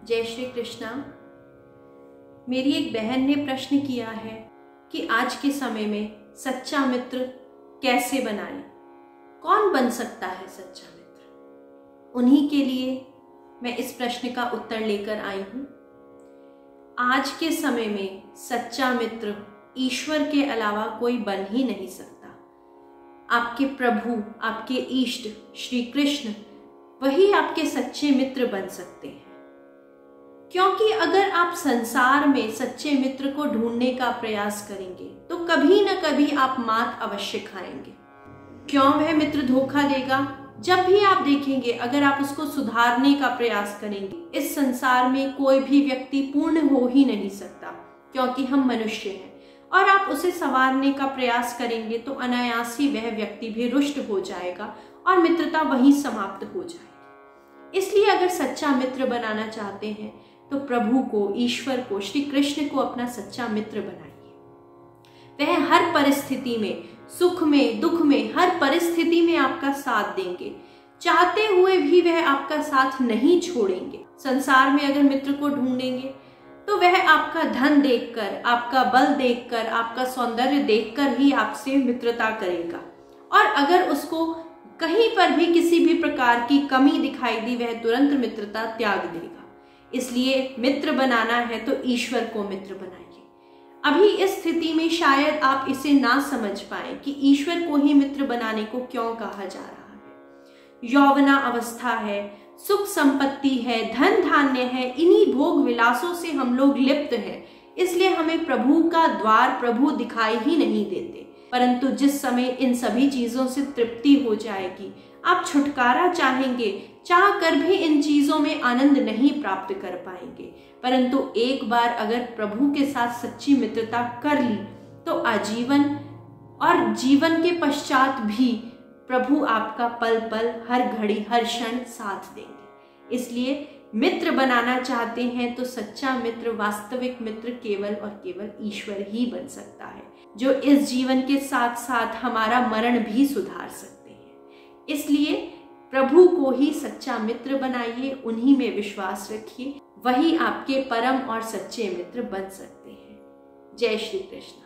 जय श्री कृष्णा। मेरी एक बहन ने प्रश्न किया है कि आज के समय में सच्चा मित्र कैसे बनाएं, कौन बन सकता है सच्चा मित्र। उन्हीं के लिए मैं इस प्रश्न का उत्तर लेकर आई हूं। आज के समय में सच्चा मित्र ईश्वर के अलावा कोई बन ही नहीं सकता। आपके प्रभु, आपके इष्ट श्री कृष्ण, वही आपके सच्चे मित्र बन सकते हैं। क्योंकि अगर आप संसार में सच्चे मित्र को ढूंढने का प्रयास करेंगे तो कभी न कभी आप मात अवश्य खाएंगे। क्यों वह मित्र धोखा देगा? जब भी आप देखेंगे, अगर आप उसको सुधारने का प्रयास करेंगे, इस संसार में कोई भी व्यक्ति पूर्ण हो ही नहीं सकता, क्योंकि हम मनुष्य हैं। और आप उसे संवारने का प्रयास करेंगे तो अनायास ही वह व्यक्ति भी रुष्ट हो जाएगा और मित्रता वहीं समाप्त हो जाएगी। इसलिए अगर सच्चा मित्र बनाना चाहते हैं तो प्रभु को, ईश्वर को, श्री कृष्ण को अपना सच्चा मित्र बनाइए। वह हर परिस्थिति में, सुख में, दुख में, हर परिस्थिति में आपका साथ देंगे। चाहते हुए भी वह आपका साथ नहीं छोड़ेंगे। संसार में अगर मित्र को ढूंढेंगे तो वह आपका धन देखकर, आपका बल देखकर, आपका सौंदर्य देखकर ही आपसे मित्रता करेगा। और अगर उसको कहीं पर भी किसी भी प्रकार की कमी दिखाई दी, वह तुरंत मित्रता त्याग देगा। इसलिए मित्र बनाना है तो ईश्वर को मित्र बनाइए। अभी इस स्थिति में शायद आप इसे ना समझ पाए कि ईश्वर को ही मित्र बनाने को क्यों कहा जा रहा है। यौवना अवस्था है, सुख संपत्ति है, धन धान्य है, इन्हीं भोग विलासों से हम लोग लिप्त हैं। इसलिए हमें प्रभु का द्वार, प्रभु दिखाई ही नहीं देते। परंतु जिस समय इन सभी चीजों से तृप्ति हो जाएगी, आप छुटकारा चाहेंगे, चाह कर भी इन चीजों में आनंद नहीं प्राप्त कर पाएंगे। परंतु एक बार अगर प्रभु के साथ सच्ची मित्रता कर ली तो आजीवन और जीवन के पश्चात भी प्रभु आपका पल पल, हर घड़ी, हर क्षण साथ देंगे। इसलिए मित्र बनाना चाहते हैं तो सच्चा मित्र, वास्तविक मित्र केवल और केवल ईश्वर ही बन सकता है, जो इस जीवन के साथ साथ हमारा मरण भी सुधार सकते हैं। इसलिए प्रभु को ही सच्चा मित्र बनाइए, उन्हीं में विश्वास रखिए, वही आपके परम और सच्चे मित्र बन सकते हैं। जय श्री कृष्ण।